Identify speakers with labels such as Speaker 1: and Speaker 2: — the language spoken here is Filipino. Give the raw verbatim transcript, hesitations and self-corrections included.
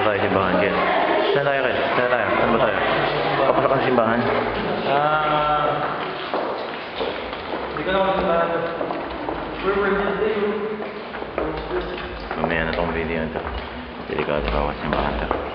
Speaker 1: tayo simbahan, Kel. Saan tayo, Kel? Saan tayo? Saan ba tayo? Papasok ang simbahan?
Speaker 2: Ah... Hindi ko na kung simbahan. We're working today.
Speaker 1: Mamaya na tong video na to. Delikado bawat simbahan to.